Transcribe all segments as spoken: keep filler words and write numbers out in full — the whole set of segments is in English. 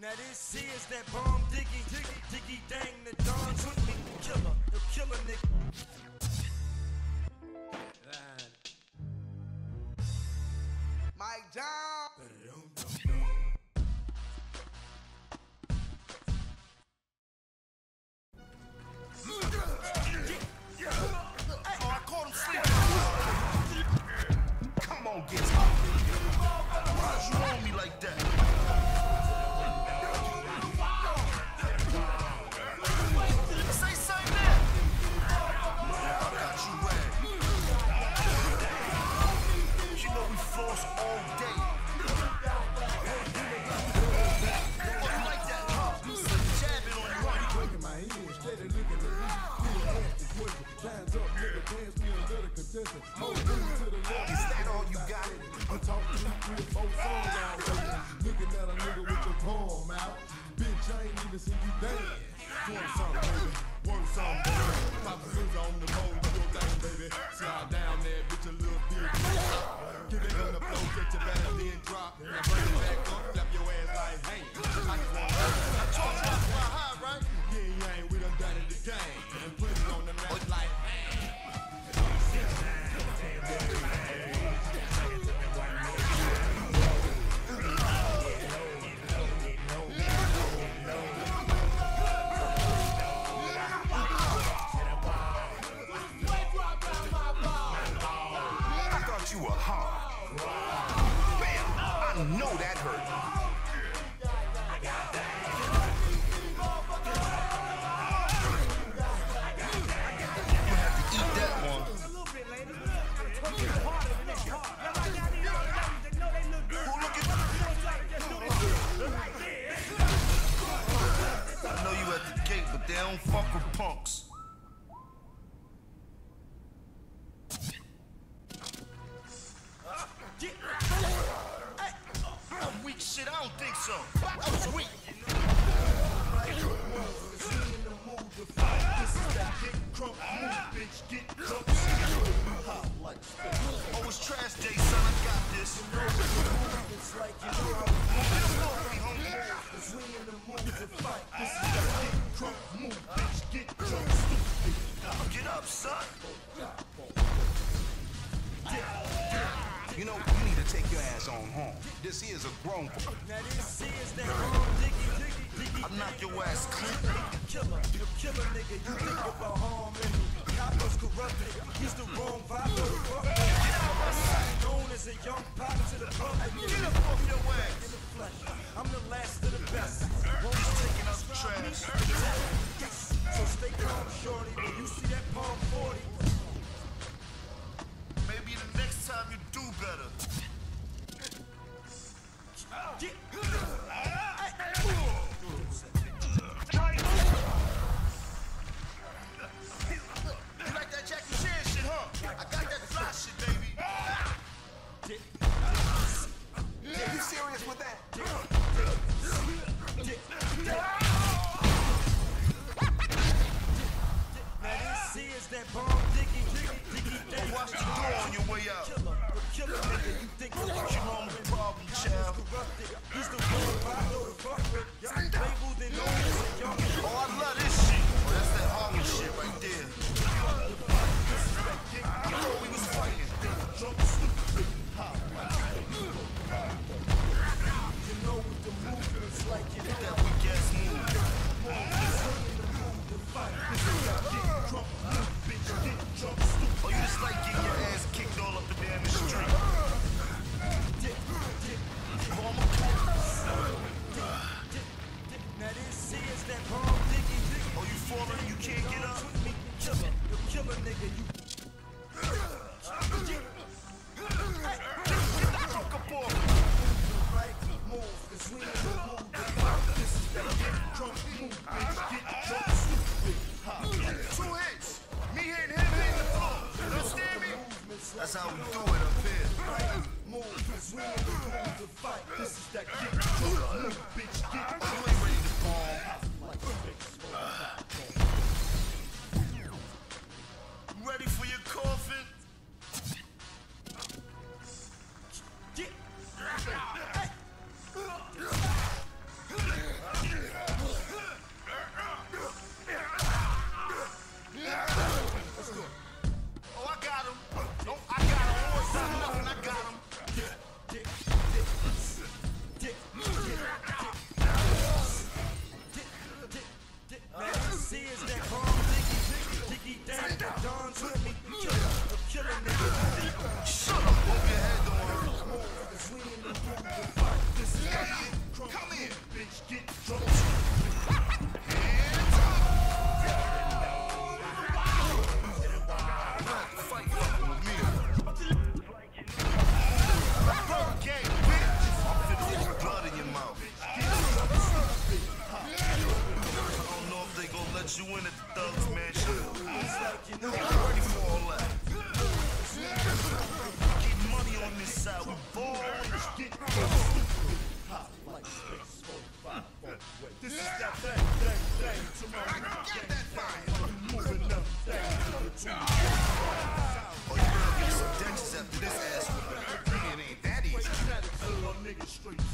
Now this is that bomb diggy, diggy, diggy dang, the Don's with me. Killer, the killer nigga. Mike John. Oh, I caught him sleeping. Come on, get up. Why'd you on me like that? Say something there. I got you red. You know we floss all day. Oh, you like that, huh? Jabbing on you, huh? Breaking my head, steady looking at me. Still ask the question. Time's up, nigga, dance me another contestant. Hold me to the left. Is that all you got? I'm talking two, three, or four songs out there. Looking at a nigga with your palm out. Bitch, I ain't even seen you dance. Doing something, baby. Work something, baby. Pop the scissors on the pole, do your thing, baby. Slide down there, bitch, a little bit. Get it on the floor, get your back, then drop. And I bring it back up, flap your ass like, hey. I just want to I told you I was fly high, right? Yeah, yeah, ain't we done done it again. And put it on the map like, hey. You were hard. Bam! I know that hurt. You have to eat that one. Who look at I know you at the gate, but they don't fuck with punks. I'm weak shit, I don't think so. I was weak. Oh, it's trash day, son, I got this. Get up, son. You know, you need to take your ass on home. This here's a grown boy. Now this is that bomb diggy, diggy, diggy. I'll knock your ass clean. Killer, you killer nigga. You think about harming me. Copper's corrupted. He's the wrong vibe for the fuck. Known as a young pop to the public. Get up off your ass. In the flesh. I'm the last of the best. He's taking out the trash. Yes. So stay calm, shorty. When you see that palm forty. Maybe the next time you do better. Get. You like that Jackie Chan shit, huh? I got that fly shit, baby. Yeah, you serious with that? Now this is that bomb diggy, diggy, diggy, diggy. Watch the door on your way out. Killer, the killer nigga. You think What you wrong with the problem, child? corrupted. He's the wrong vibe to fuck with. Labeled and known as a young. Oh, I love this shit. Oh, that's that Harlem shit right there. I thought we was fighting. You know what the movement's like. You know That weak ass move. Oh, you just like getting your ass kicked all up and down the street. Oh, I'm a now this is that bomb diggy, diggy. Oh, you falling? You can't get up? Killer, the killer nigga. You. Fuck up off. Right move, cause we in the mood to fight. This is that get drunk move, bitch. Get drunk, stupid. Two hits. Me hitting him, hitting the floor. You understand me? That's how we do it up here. Right move, cause we in the mood to fight. This is that get drunk move, bitch. Get Oh, you ain't ready to fall. You ready for your coffin? get.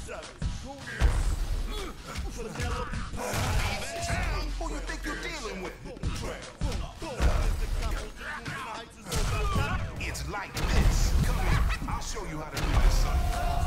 Who you think you're dealing with? It's like this. Come here, I'll show you how to do this, son.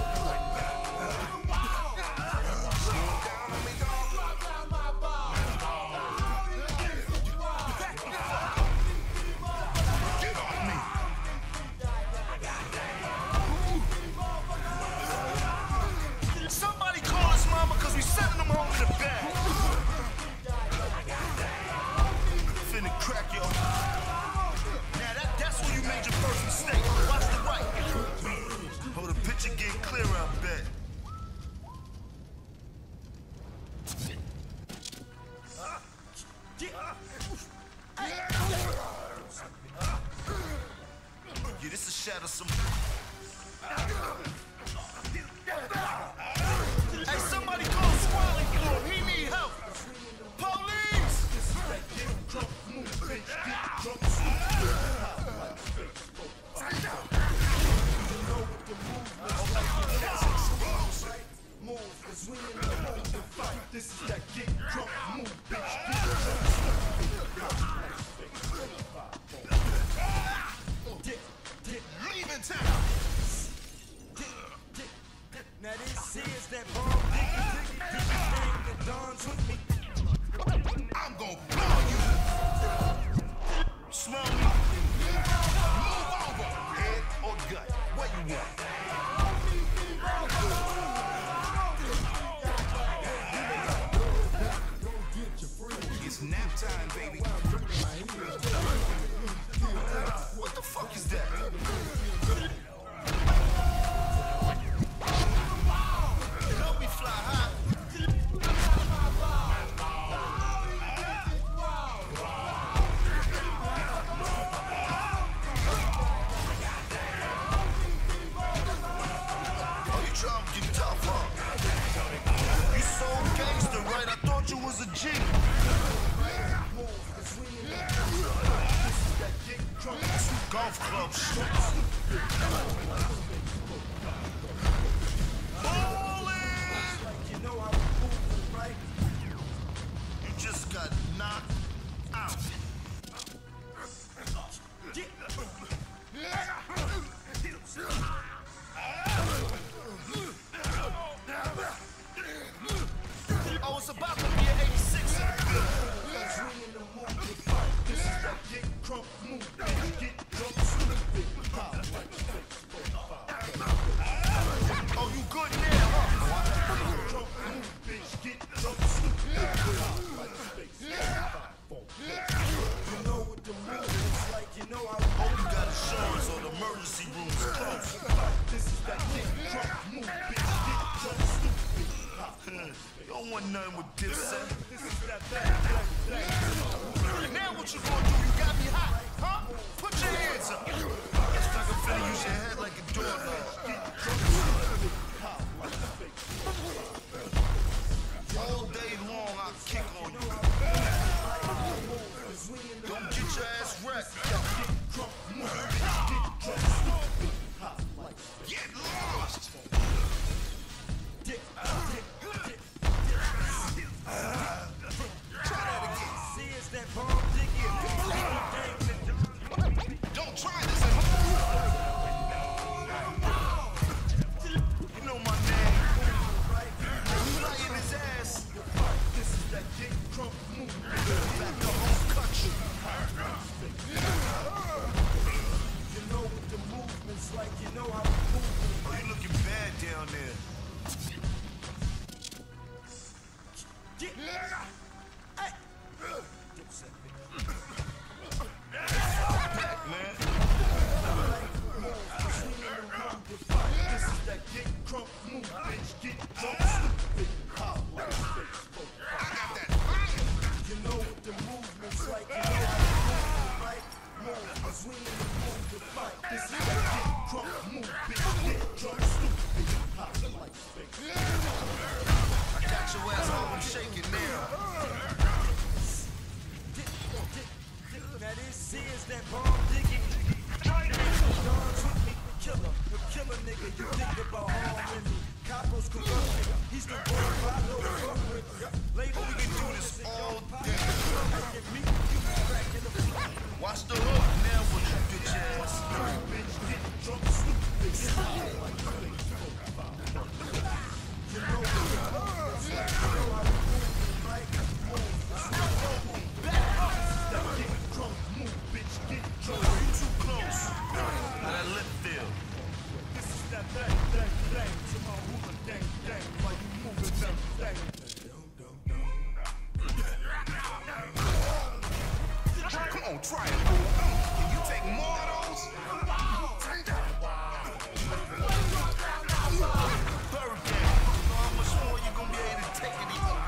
Somebody call his mama, cause we sending him home in the bed. Finna crack yo. Now that, that's where you made your first mistake. Watch the right. Oh, the picture getting clearer, I bet. Yeah, this is shadow some. Hey, somebody call Squally for him. He need help. Police! This is that get drunk move, bitch. Leaving town. Now this is that bomb diggy diggy diggy thing that dawns with me. I'm gonna blow you. Smell me. Move over. Head or gut. What you want? It's nap time, baby. What the fuck is that? Help me fly high. Oh, you trying to get tough, huh? You so gangster, right? I thought you was a G. Golf club shit. You know how we move, right? You just got knocked out. Oh, it's about to be an eighty-six. This is that get drunk move, bitch. Get drunk stupid. Oh, you good now, huh? Drunk move, bitch. Get drunk stupid. You know what the move is like, you know how we Oh, you got insurance or the emergency room is closed. This is that get drunk move, bitch. Get drunk stupid. You don't want nothing with Dipset. This is that bad, bad, bad. Now what you gonna do? You got me hot, huh? Put your hands up. It's like I'm finna use your head like a doorbell. All day long I kick on you. Don't get your ass wrecked. Get lost. see is that bomb diggy Don't try this at home. You know my name. You lay in his ass. This is that get drunk move. Back the whole country. You know what the movement's like, you know how we move. Oh, you looking bad down there. Get hey. Back, man. This is that get drunk move, bitch. Get drunk stupid. I got that fire. You know what the movement's like, you know how we move, right? Move, cause we in the mood to fight. This is that get drunk move, bitch. Get drunk stupid. I got your ass all I'm shaking now. Now this is that bomb diggy. Dawns with me, killer, the killer nigga. You think about harming me. Coppers corrupt. He's the wrong vibe to fuck with. Label We can do this all day. Get me, you cracking the floor. Watch the hook. Now what you bitch ass. Bitch, get drunk, stupid. Come on, try it, boy. Can you take more of those? Third game. How much more you gonna be able to take it easy?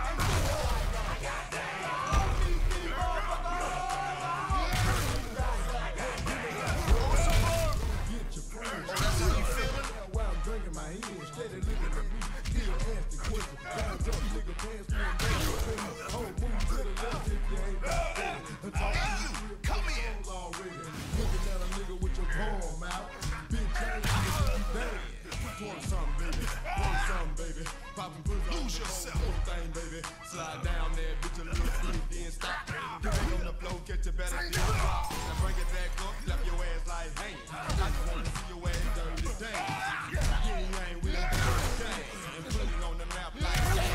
Oh, that's how you feeling? While I'm drinking my head, steady looking at me, still ask the question. Guys up, nigga, pass me a man. Oh, move to the left if you ain't about it. Hey, you, come here. Already. Looking at a nigga with your palm out. Bitch, I ain't even see you bad. Twerk something, baby. Twerk something, baby. Poppin' pussy on Lose the yourself. whole thing, baby. Slide down there, bitch, a little freak, then stop. Get it on the floor, catch your better than drop. Now bring it back up, slap your ass like hey. I just wanna see your ass dirty today. Yeah, you ain't with a thing. And put it on the map like that.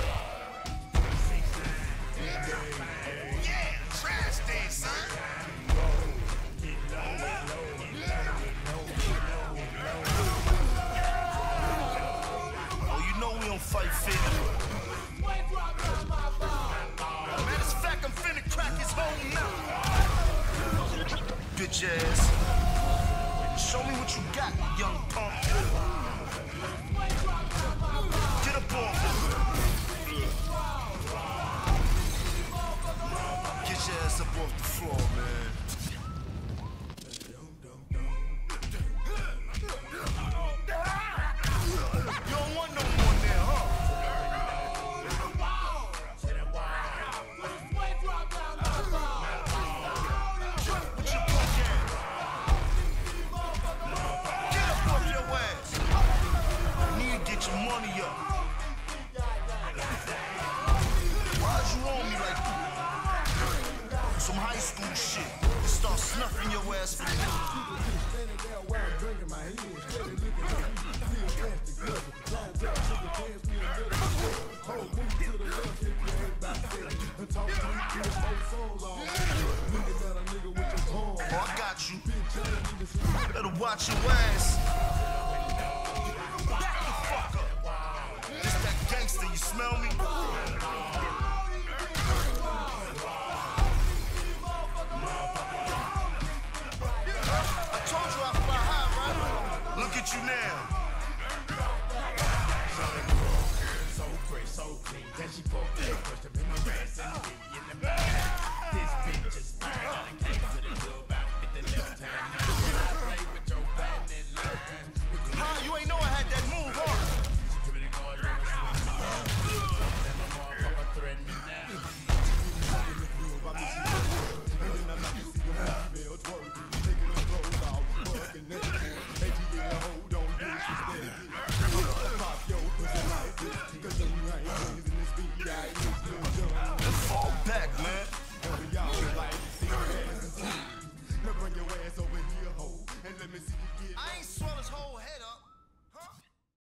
Yeah, trash day, son. Oh, you know we don't fight fit. Matter of fact, I'm finna crack his whole mouth. Bitch ass. Show me what you got, young punk. Get up on me. Get your ass up off the floor, man. You don't want no more now, huh? What you punk at? Get up off your ass. You need to get your money up. Why'd you on me like that? Some high school shit. Start snuffing your ass for the Standing there while I'm drinking my head, steady looking at me, still plastic cousin. Lines up, nigga, pass me a little bit. Oh, move to the left if you ain't about that. And talk to me, three or four songs on. Looking at a nigga with your palm. Oh, I got you. Bitch, I ain't even see you. Better watch your ass.